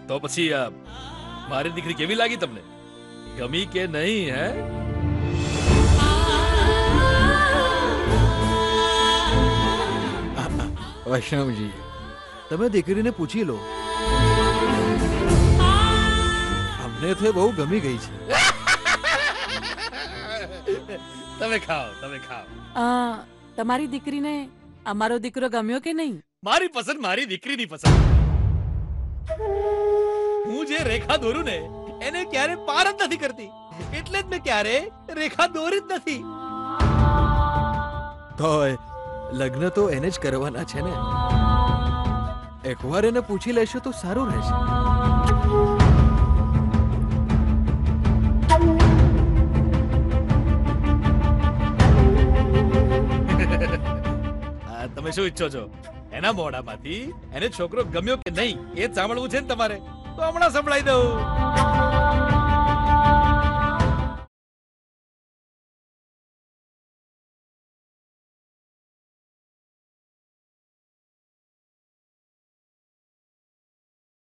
તો પછી મારી દીકરી કેવી લાગી તમને? ગમી કે નહીં હે? વૈષ્ણવજી, તમે દીકરીને પૂછી લો. અમને તો બહુ ગમી ગઈ છે. તમે ખાઓ, તમે ખાઓ. તમારી દીકરીને અમારો દીકરો ગમ્યો કે નહીં? મારી પસંદ મારી દીકરીની પસંદ. હું જે રેખા દોરું ને એને ક્યારે પાર જ નથી કરતી, એટલે જ મેં ક્યારે રેખા દોરી જ નથી. તો લગ્ન તો એને જ કરવાના છે ને. એકવાર એને પૂછી લેશો તો સારું રહેશે. તમે શું ઈચ્છો છો? એના મોઢામાંથી એને છોકરો ગમ્યો કે નહીં એ જ સાંભળવું છે ને તમારે? તો હમણાં સંભળાઈ દઉં.